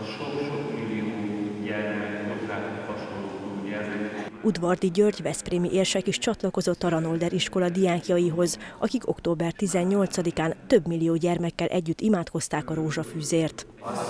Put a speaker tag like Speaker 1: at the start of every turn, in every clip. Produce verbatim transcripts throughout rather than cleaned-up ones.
Speaker 1: sok-sok millió gyermek, hozzá hasonló gyermek.
Speaker 2: Udvardi György veszprémi érsek is csatlakozott a Ranolder iskola diákjaihoz, akik október tizennyolcadikán több millió gyermekkel együtt imádkozták a rózsafűzért.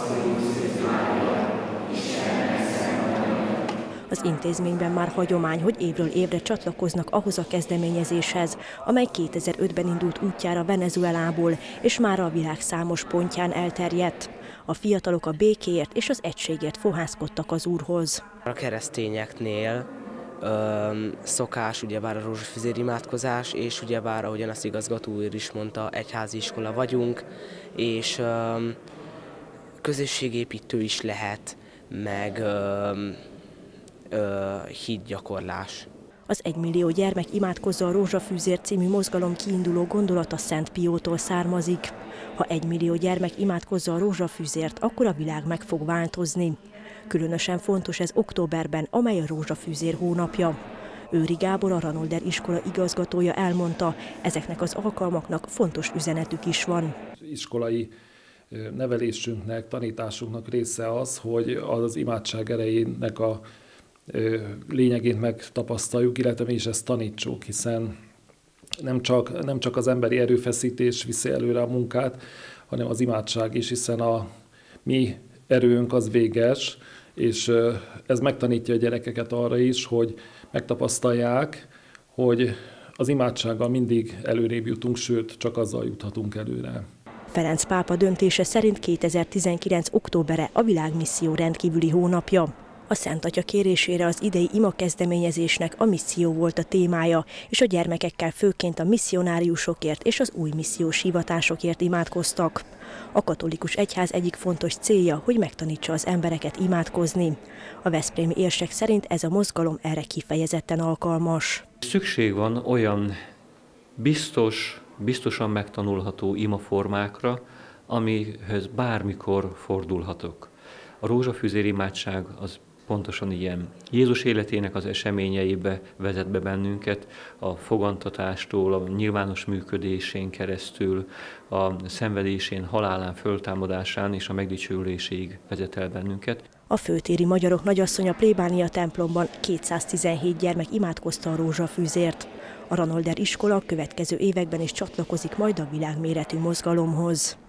Speaker 2: Az intézményben már hagyomány, hogy évről évre csatlakoznak ahhoz a kezdeményezéshez, amely kétezer-ötben indult útjára Venezuelából, és már a világ számos pontján elterjedt. A fiatalok a békéért és az egységért fohászkodtak az Úrhoz.
Speaker 3: A keresztényeknél öm, szokás ugyebár a rózsafüzér imádkozás, és ugyebár, ahogyan azt igazgató úr is mondta, egyházi iskola vagyunk, és öm, közösségépítő is lehet, meg öm, hídgyakorlás.
Speaker 2: Az egymillió gyermek imádkozza a rózsafűzért című mozgalom kiinduló gondolata Szent Piótól származik. Ha egymillió gyermek imádkozza a rózsafűzért, akkor a világ meg fog változni. Különösen fontos ez októberben, amely a rózsafűzér hónapja. Őri Gábor, a Ranolder iskola igazgatója elmondta, ezeknek az alkalmaknak fontos üzenetük is van.
Speaker 4: Iskolai nevelésünknek, tanításunknak része az, hogy az imádság erejének a lényegét megtapasztaljuk, illetve mi is ezt tanítsuk, hiszen nem csak, nem csak az emberi erőfeszítés viszi előre a munkát, hanem az imádság is, hiszen a mi erőnk az véges, és ez megtanítja a gyerekeket arra is, hogy megtapasztalják, hogy az imádsággal mindig előrébb jutunk, sőt, csak azzal juthatunk előre.
Speaker 2: Ferenc pápa döntése szerint kétezer-tizenkilenc októbere a világmisszió rendkívüli hónapja. A Szent Atya kérésére az idei ima kezdeményezésnek a misszió volt a témája, és a gyermekekkel főként a misszionáriusokért és az új missziós hivatásokért imádkoztak. A katolikus egyház egyik fontos célja, hogy megtanítsa az embereket imádkozni. A veszprémi érsek szerint ez a mozgalom erre kifejezetten alkalmas.
Speaker 1: Szükség van olyan biztos, biztosan megtanulható imaformákra, amihez bármikor fordulhatok. A rózsafűzér imádság az pontosan ilyen. Jézus életének az eseményeibe vezet be bennünket, a fogantatástól, a nyilvános működésén keresztül, a szenvedésén, halálán, föltámadásán és a megdicsőüléséig vezet el bennünket.
Speaker 2: A főtéri magyarok nagyasszonya plébánia templomban kétszáztizenhét gyermek imádkozta a rózsafűzért. A Ranolder iskola a következő években is csatlakozik majd a világméretű mozgalomhoz.